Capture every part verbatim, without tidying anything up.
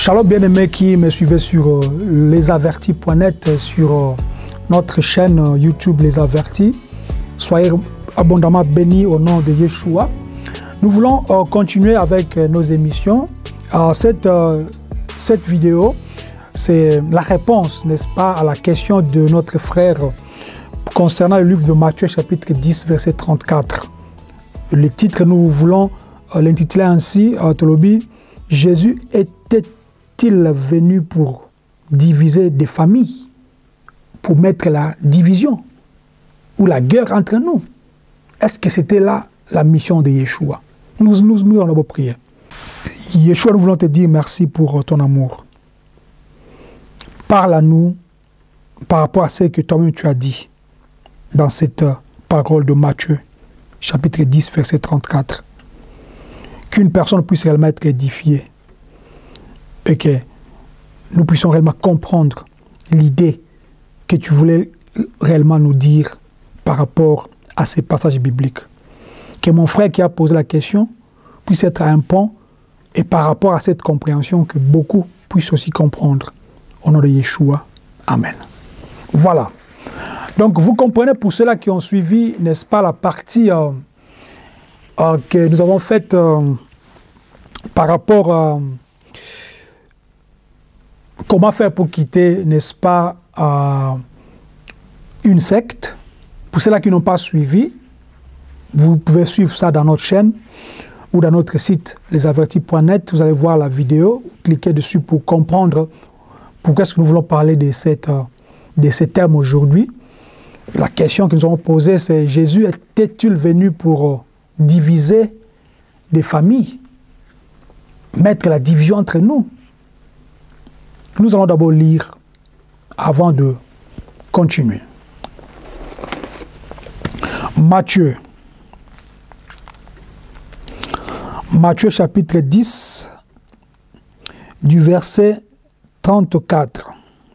Shalom bien-aimés qui me suivaient sur euh, les avertis point net, sur euh, notre chaîne euh, YouTube Les Avertis. Soyez abondamment bénis au nom de Yeshua. Nous voulons euh, continuer avec euh, nos émissions. Euh, cette, euh, cette vidéo, c'est la réponse, n'est-ce pas, à la question de notre frère concernant le livre de Matthieu, chapitre dix, verset trente-quatre. Le titre, nous voulons euh, l'intituler ainsi, euh, Tolobi, Jésus était-il venu pour diviser des familles, pour mettre la division ou la guerre entre nous? Est-ce que c'était là la mission de Yeshua? Nous, nous, nous allons prier. Yeshua, nous voulons te dire merci pour ton amour. Parle à nous par rapport à ce que toi-même tu as dit dans cette parole de Matthieu, chapitre dix, verset trente-quatre. Qu'une personne puisse réellement être édifiée et que nous puissions réellement comprendre l'idée que tu voulais réellement nous dire par rapport à ces passages bibliques. Que mon frère qui a posé la question puisse être un pont et par rapport à cette compréhension que beaucoup puissent aussi comprendre. Au nom de Yeshua. Amen. Voilà. Donc vous comprenez pour ceux-là qui ont suivi, n'est-ce pas, la partie euh, euh, que nous avons faite euh, par rapport à comment faire pour quitter, n'est-ce pas, euh, une secte. Pour ceux-là qui n'ont pas suivi, vous pouvez suivre ça dans notre chaîne ou dans notre site les avertis point net. Vous allez voir la vidéo, cliquez dessus pour comprendre pourquoi est-ce que nous voulons parler de, cette, de ces thèmes aujourd'hui. La question que nous avons posée, c'est Jésus était-il venu pour diviser des familles, mettre la division entre nous? Nous allons d'abord lire avant de continuer. Matthieu. Matthieu chapitre dix, du verset trente-quatre.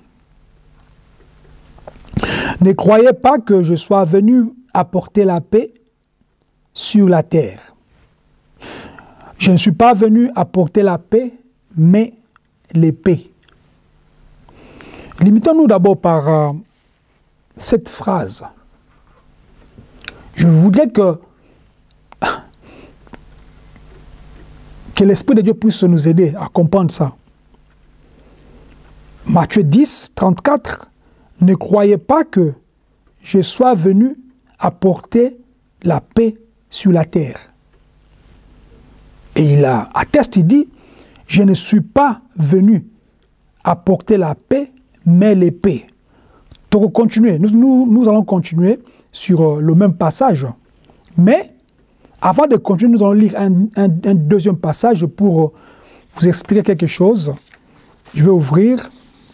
Ne croyez pas que je sois venu apporter la paix sur la terre. Je ne suis pas venu apporter la paix, mais l'épée. Limitons-nous d'abord par euh, cette phrase. Je voudrais que, que l'Esprit de Dieu puisse nous aider à comprendre ça. Matthieu dix, trente-quatre, ne croyez pas que je sois venu apporter la paix sur la terre. Et il a, atteste, il dit, je ne suis pas venu apporter la paix, mais l'épée. Donc, continuer. Nous, nous, nous allons continuer sur le même passage. Mais, avant de continuer, nous allons lire un, un, un deuxième passage pour vous expliquer quelque chose. Je vais ouvrir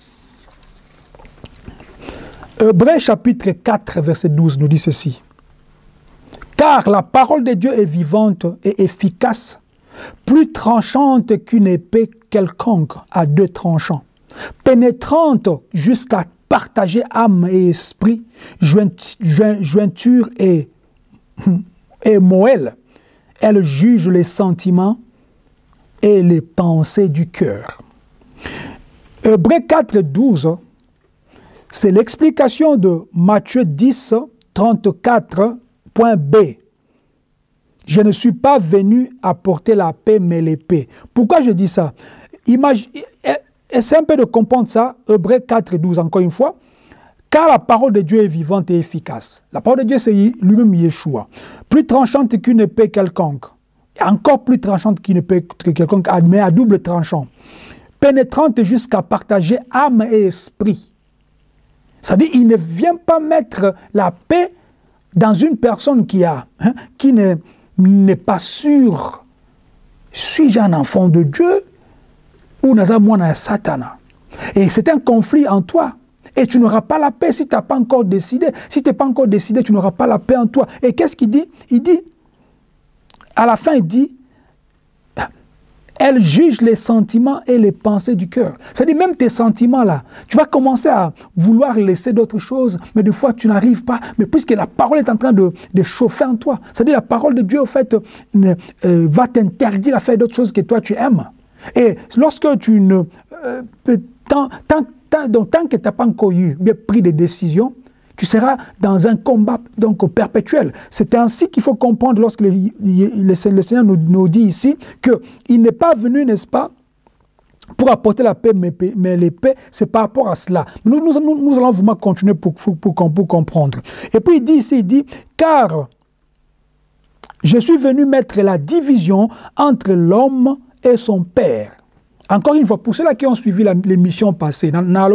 Hébreux chapitre quatre, verset douze nous dit ceci. Car la parole de Dieu est vivante et efficace, plus tranchante qu'une épée quelconque à deux tranchants, pénétrante jusqu'à partager âme et esprit, jointure et, et moelle. Elle juge les sentiments et les pensées du cœur. Hébreux quatre, douze, c'est l'explication de Matthieu dix, trente-quatre, point B. Je ne suis pas venu apporter la paix, mais l'épée. Pourquoi je dis ça? Imagine, essaie un peu de comprendre ça, Hébreux quatre, douze, encore une fois. Car la parole de Dieu est vivante et efficace. La parole de Dieu, c'est lui-même Yeshua. Plus tranchante qu'une épée quelconque. Et encore plus tranchante qu'une épée quelconque, mais à double tranchant. Pénétrante jusqu'à partager âme et esprit. C'est-à-dire, il ne vient pas mettre la paix dans une personne qui a, hein, qui n'est pas sûre. Suis-je un enfant de Dieu ou n'a-je moi un Satana? Et c'est un conflit en toi. Et tu n'auras pas la paix si tu n'as pas encore décidé. Si tu n'es pas encore décidé, tu n'auras pas la paix en toi. Et qu'est-ce qu'il dit? Il dit, à la fin, il dit, elle juge les sentiments et les pensées du cœur. C'est-à-dire, même tes sentiments-là, tu vas commencer à vouloir laisser d'autres choses, mais des fois, tu n'arrives pas. Mais puisque la parole est en train de, de chauffer en toi, c'est-à-dire, la parole de Dieu, au fait, ne, euh, va t'interdire à faire d'autres choses que toi, tu aimes. Et lorsque tu ne... Euh, tant, tant, tant, donc, tant que tu n'as pas encore eu bien pris des décisions, tu seras dans un combat donc, perpétuel. C'est ainsi qu'il faut comprendre lorsque le, le, le Seigneur nous, nous dit ici qu'il n'est pas venu, n'est-ce pas, pour apporter la paix, mais, mais les paix, c'est par rapport à cela. Nous, nous, nous, nous allons vraiment continuer pour, pour, pour, pour comprendre. Et puis il dit ici, il dit, car je suis venu mettre la division entre l'homme et son père. Encore une fois, pour ceux-là qui ont suivi l'émission passée, dans, dans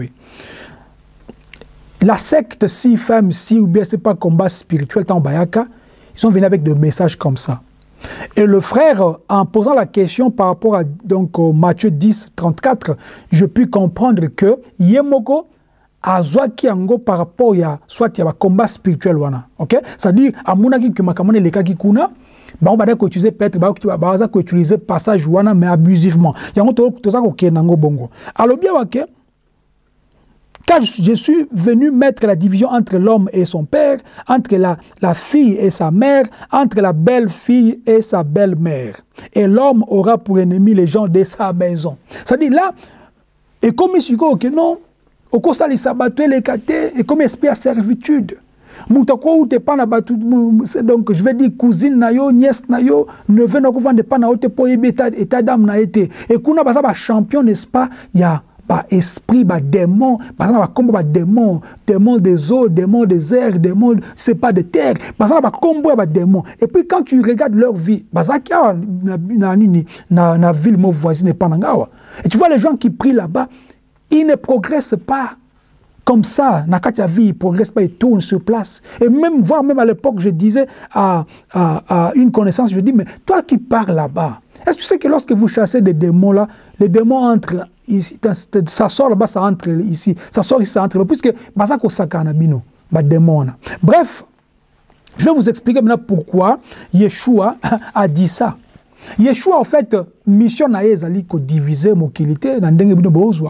la secte si femme si ou bien c'est pas combat spirituel tant bayaka, ils sont venus avec des messages comme ça. Et le frère, en posant la question par rapport à donc Matthieu dix, trente-quatre, je puis comprendre que Yemoko a zwaki yango par rapport à soit il y a un combat spirituel wana, ok? C'est-à-dire à monaki que makamone le kaki kuna, ba on va dire utiliser peut-être ba ba za utiliser passage wana mais abusivement. Yango to to ça ko kenango bongo. Alors bien ok. Car je suis venu mettre la division entre l'homme et son père, entre la, la fille et sa mère, entre la belle-fille et sa belle-mère. Et l'homme aura pour ennemi les gens de sa maison. C'est-à-dire là, et comme il dit que non, au cours de s'abattre les catés, et comme esprit à servitude. Donc, je vais dire cousine nayo, nièce nayo, neveu na ko vendre pas na haute pour état état d'âme na été. Et qu'on a pas champion, n'est-ce pas? Il y a bah, esprit, bah, démon, bah, ça va combo, bah, démon, démon des eaux, démon des airs, démon, c'est pas de terre, bah, ça va combo, bah, démon. Et puis, quand tu regardes leur vie, bah, ça qui a, na, na ville, mon voisin, pas nangawa. Et tu vois les gens qui prient là-bas, ils ne progressent pas comme ça. Nakatia vie, ils ne progressent pas, ils tournent sur place. Et même, voire même à l'époque, je disais à, à, à une connaissance, je dis, mais toi qui pars là-bas, est-ce que tu sais que lorsque vous chassez des démons là, les démons entrent ici, ça sort là-bas, ça entre ici, ça sort ici, ça entre là, puisque Bazako Sakana Bino, bah démon. Bref, je vais vous expliquer maintenant pourquoi Yeshua a dit ça. Yeshua, en fait, mission na ezali ko diviser mokilité dans ndenge bino bozwa.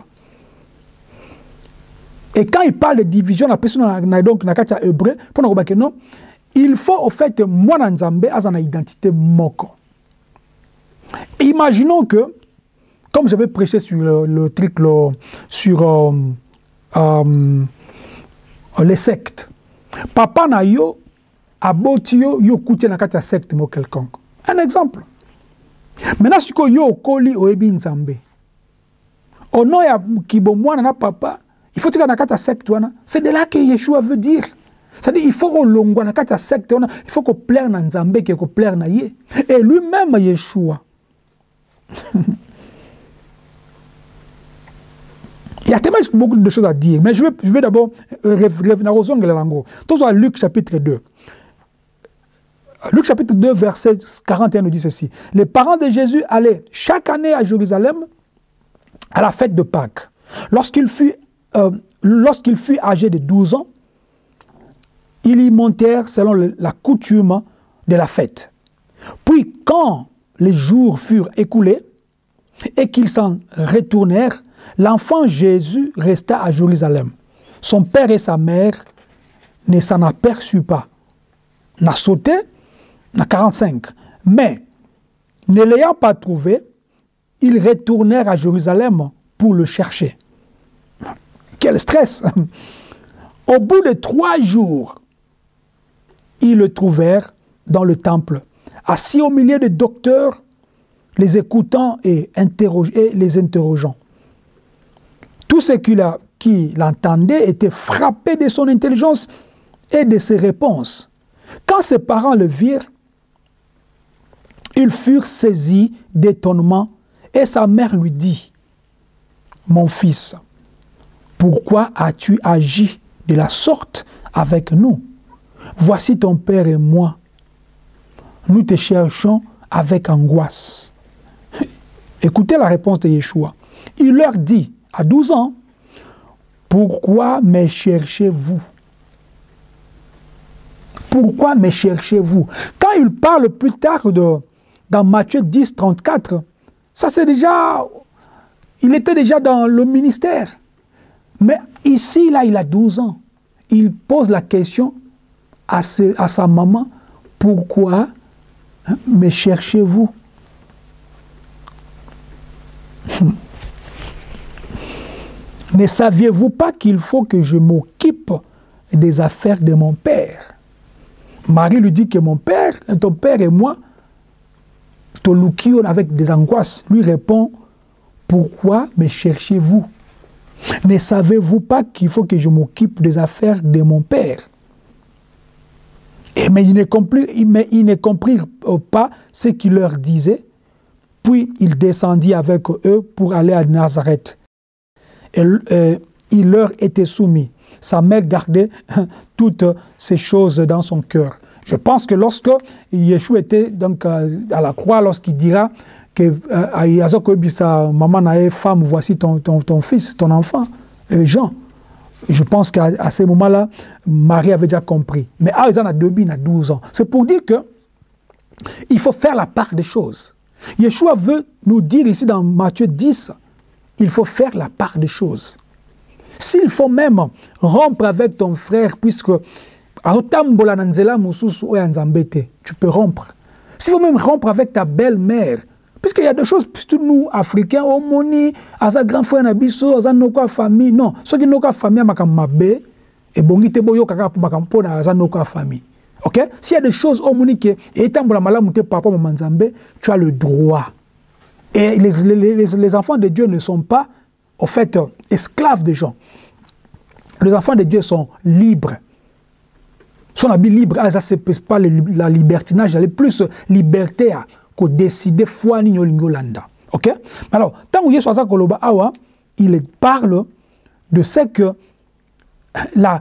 Et quand il parle de division, la personne na donc na katia hébreu, pour nous dire non, il faut au fait moi na Nzambe azana identité moko. Imaginons que, comme j'avais prêché sur le, le truc, le, sur euh, euh, les sectes, papa na yo, aboti yo, yo koute na kata secte mo quelconque. Un exemple. Maintenant, si yo koli o ebi Nzambe, au nom ya kibomwana na papa, il faut que na kata secte wana. C'est de là que Yeshua veut dire. C'est-à-dire il faut qu'on longwa na kata secte wana, il faut qu'on plaire na Nzambe, qu'on plaire na ye. Et lui-même Yeshua. Il y a tellement beaucoup de choses à dire, mais je vais, je vais d'abord revenir à Luc chapitre deux. Luc chapitre deux, verset quarante et un nous dit ceci. Les parents de Jésus allaient chaque année à Jérusalem à la fête de Pâques. Lorsqu'il fut, euh, lorsqu'il fut âgé de douze ans, ils y montèrent selon le, la coutume de la fête. Puis quand les jours furent écoulés et qu'ils s'en retournèrent, l'enfant Jésus resta à Jérusalem. Son père et sa mère ne s'en aperçurent pas. N'a sauté, n'a quarante-cinq. Mais, ne l'ayant pas trouvé, ils retournèrent à Jérusalem pour le chercher. Quel stress! Au bout de trois jours, ils le trouvèrent dans le temple, assis au milieu des docteurs, les écoutant et, et les interrogeant. Tous ceux qui l'entendaient étaient frappés de son intelligence et de ses réponses. Quand ses parents le virent, ils furent saisis d'étonnement et sa mère lui dit, « Mon fils, pourquoi as-tu agi de la sorte avec nous? Voici ton père et moi. Nous te cherchons avec angoisse. » Écoutez la réponse de Yeshua. Il leur dit, à douze ans, « Pourquoi me cherchez-vous? Pourquoi me cherchez-vous » Quand il parle plus tard de, dans Matthieu dix, trente-quatre, ça c'est déjà, il était déjà dans le ministère. Mais ici, là, il a douze ans. Il pose la question à, ce, à sa maman, « Pourquoi me cherchez-vous » Ne saviez-vous pas qu'il faut que je m'occupe des affaires de mon père? Marie lui dit que mon père, ton père et moi, Tolukio avec des angoisses, lui répond, pourquoi me cherchez-vous? Ne savez-vous pas qu'il faut que je m'occupe des affaires de mon père? Et mais ils ne comprirent, mais ils ne comprirent pas ce qu'il leur disait. Puis il descendit avec eux pour aller à Nazareth. Et euh, il leur était soumis. Sa mère gardait toutes ces choses dans son cœur. Je pense que lorsque Yeshua était donc à la croix, lorsqu'il dira que euh, maman nae femme, voici ton, ton, ton fils, ton enfant, euh, Jean. Je pense qu'à à ce moment-là, Marie avait déjà compris. Mais ah, ils en ont deux, il a douze ans. C'est pour dire que il faut faire la part des choses. Yeshua veut nous dire ici dans Matthieu dix, il faut faire la part des choses. S'il faut même rompre avec ton frère, puisque tu peux rompre. S'il faut même rompre avec ta belle-mère, puisqu'il y a des choses, puisque nous, Africains, on moni, à sa grand frère Nabiso, à sa noka famille, non, ceux qui noka famille, ma mabe, et bongi te boyo kaka pour ma campona, à sa noka famille. Ok? S'il y a des choses, on moni que, et étant la malamute papa, maman Nzambe, tu as le droit. Et les, les, les, les enfants de Dieu ne sont pas, au fait, esclaves des gens. Les enfants de Dieu sont libres. Son habit libre, ah, ça c'est pas le, la libertinage, elle est plus liberté que décider foi ni landa. Ok? Alors, tant que Yeshua Koloba Awa, il parle de ce que la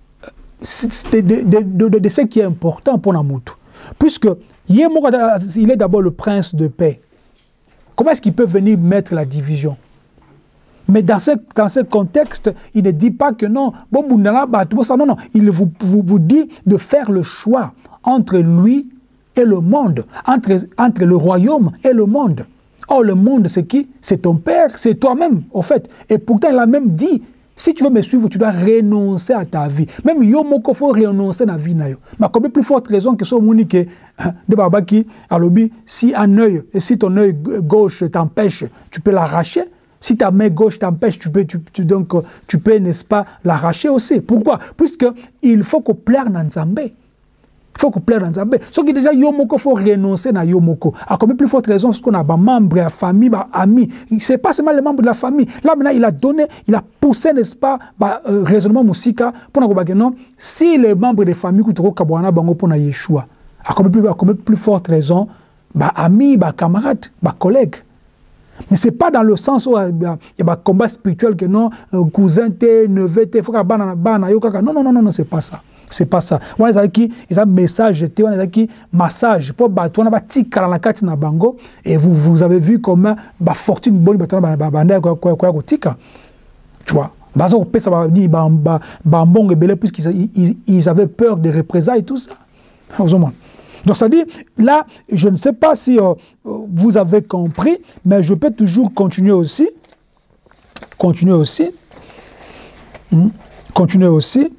de, de, de, de, de ce qui est important pour Namutu. Puisque il est d'abord le prince de paix. Comment est-ce qu'il peut venir mettre la division? Mais dans ce, dans ce contexte, il ne dit pas que non, non, non, il vous, vous, vous dit de faire le choix entre lui et le monde, entre, entre le royaume et le monde. Or, le monde, c'est qui? C'est ton père, c'est toi-même, au fait. Et pourtant, il a même dit, si tu veux me suivre, tu dois renoncer à ta vie. Même yo moko faut renoncer à la vie. Mais combien plus forte raison que ce monique de Babaki, alobi, si un œil, et si ton œil gauche t'empêche, tu peux l'arracher. Si ta main gauche t'empêche, tu peux, tu, tu, donc, tu peux, n'est-ce pas, l'arracher aussi. Pourquoi? Puisqu'il faut qu'on plaire dans Nzambe. Il faut qu'on plaire dans Nzambe. Ce qui déjà, Yomoko, il faut renoncer à Yomoko. À combien plus forte raison, parce qu'on a des membres, des famille, des amis. Ce n'est pas seulement les membres de la famille. Là, maintenant, il a donné, il a poussé, n'est-ce pas, bah, euh, raisonnement musical pour nous dire que non, si les membres des familles qui ont Kabwana Bango pour Yeshua, à combien plus, à combien plus forte raison, bah, amis, bah, camarades, bah, collègues. Mais ce n'est pas dans le sens où il y a un combat spirituel que non, cousin, neveu, il faut que non, non, non, non, non, c'est pas ça. C'est pas ça. On a qui un message, on a qui massage pour battre, on a bâti la carte na bango et vous vous avez vu comment ba fortune bonne battre na banda quoi quoi quoi tika. Tu vois. Bazo pesa ba di ba ba mbongo belé puisqu'ils ils avaient peur des représailles et tout ça. Donc ça dit, là, je ne sais pas si euh, vous avez compris, mais je peux toujours continuer aussi. Continuer aussi. Hmm. Continuer aussi.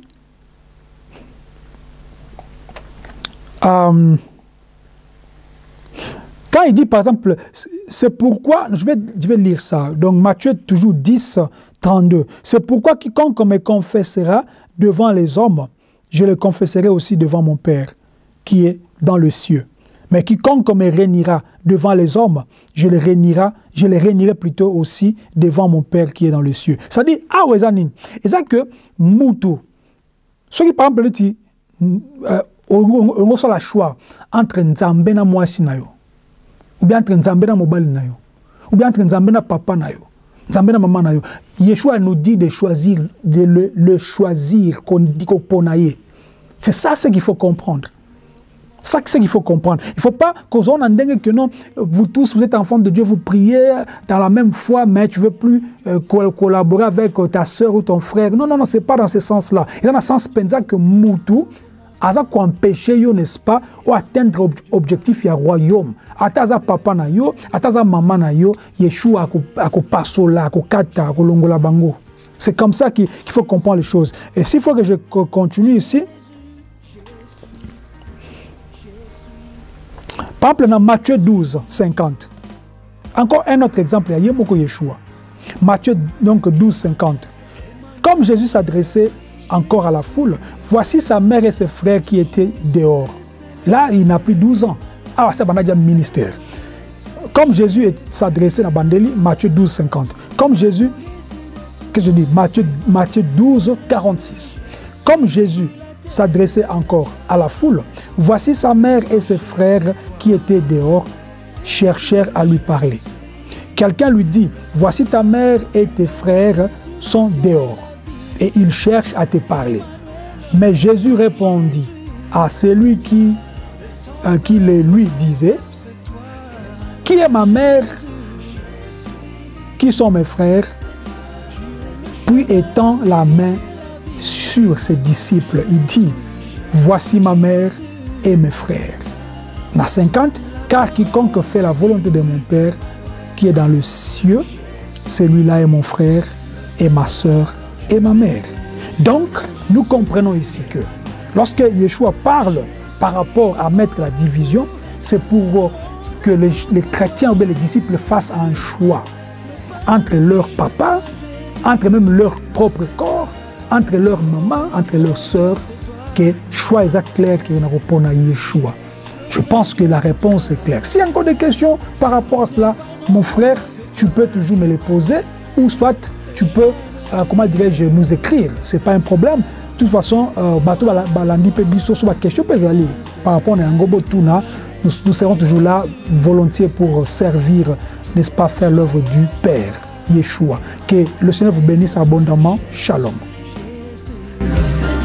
Euh, quand il dit, par exemple, c'est pourquoi, je vais, je vais lire ça, donc Matthieu toujours dix, trente-deux. C'est pourquoi quiconque me confessera devant les hommes, je le confesserai aussi devant mon Père, qui est dans le cieux. Mais quiconque me réunira devant les hommes, je le réunirai, je le réunirai plutôt aussi devant mon Père qui est dans les cieux. Ça dit, ah ouais, Zanine, et ça que Moutou, ce qui par exemple dit, on a le choix entre Nzambe na mwasi na yo, ou bien entre Nzambe na mobali na yo, ou bien entre Nzambe na papa na yo, Nzambe na maman na yo. Yeshua nous dit de choisir, de le, le choisir, qu'on dit qu'on ponaye. C'est ça ce qu'il faut comprendre. C'est ce qu'il faut comprendre. Il ne faut pas qu'on ait que non, vous tous, vous êtes enfants de Dieu, vous priez dans la même foi, mais tu ne veux plus euh, collaborer avec ta soeur ou ton frère. Non, non, non, ce n'est pas dans ce sens-là. Il y a dans le sens que Moutou, à ça qu'on empêche, n'est-ce pas, ou atteindre l'objectif du royaume. À ta papa na yo, à ta maman na yo, Yeshua a ko pasola, a ko kata, a ko longola bango. C'est comme ça qu'il faut comprendre les choses. Et s'il faut que je continue ici, par exemple, dans Matthieu douze, cinquante. Encore un autre exemple, il y a Yemoko Yeshua. Matthieu donc douze, cinquante. Comme Jésus s'adressait encore à la foule, voici sa mère et ses frères qui étaient dehors. Là, il n'a plus douze ans. Ah, c'est un ministère. Comme Jésus s'adressait à Bandeli, Matthieu douze, cinquante. Comme Jésus, que je dis, Matthieu, Matthieu douze, quarante-six. Comme Jésus s'adressait encore à la foule, voici sa mère et ses frères qui étaient dehors, cherchèrent à lui parler. Quelqu'un lui dit, voici ta mère et tes frères sont dehors, et ils cherchent à te parler. Mais Jésus répondit à celui qui, euh, qui le lui disait, qui est ma mère, qui sont mes frères, puis étend la main sur ses disciples, il dit, voici ma mère et mes frères. La cinquante, car quiconque fait la volonté de mon Père qui est dans le ciel, celui-là est mon frère et ma sœur et ma mère. Donc, nous comprenons ici que lorsque Yeshua parle par rapport à mettre la division, c'est pour que les, les chrétiens ou les disciples fassent un choix entre leur papa, entre même leur propre corps, entre leur maman, entre leurs sœurs, que choix est clair qui répond à Yeshua. Je pense que la réponse est claire. S'il y a encore des questions par rapport à cela, mon frère, tu peux toujours me les poser, ou soit tu peux, euh, comment dirais-je, nous écrire. Ce n'est pas un problème. De toute façon, bateau balandi pe biso sur la question par rapport à Ngobo Tuna, nous, nous serons toujours là volontiers pour servir, n'est-ce pas, faire l'œuvre du Père Yeshua. Que le Seigneur vous bénisse abondamment. Shalom.